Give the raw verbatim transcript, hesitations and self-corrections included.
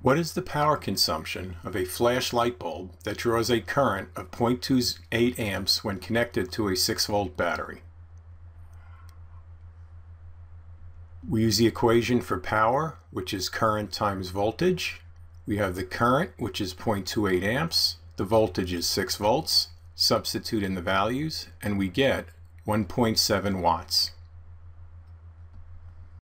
What is the power consumption of a flash light bulb that draws a current of zero point two eight amps when connected to a six volt battery? We use the equation for power, which is current times voltage. We have the current, which is zero point two eight amps. The voltage is six volts. Substitute in the values, and we get one point seven watts.